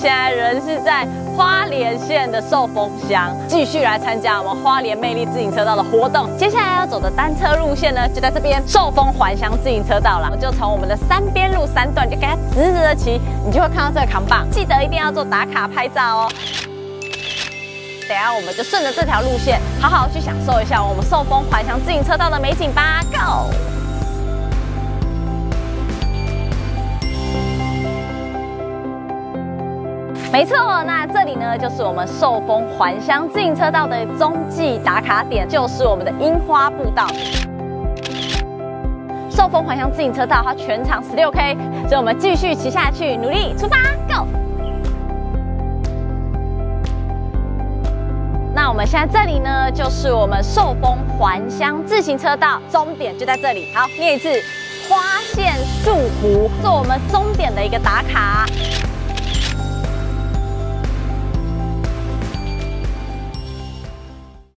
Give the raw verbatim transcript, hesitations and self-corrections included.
现在人是在花莲县的寿丰乡，继续来参加我们花莲魅力自行车道的活动。接下来要走的单车路线呢，就在这边寿丰环乡自行车道了。我就从我们的三边路三段就给它直直的骑，你就会看到这个扛棒，记得一定要做打卡拍照哦。等一下我们就顺着这条路线，好好去享受一下我们寿丰环乡自行车道的美景吧 ，Go！没错，那这里呢就是我们寿丰环乡自行车道的中继打卡点，就是我们的樱花步道。寿丰环乡自行车道它全长十六 K， 所以我们继续骑下去，努力出发 ，Go！ 那我们现在这里呢就是我们寿丰环乡自行车道，终点就在这里。好，念一次，花县树湖，做我们终点的一个打卡。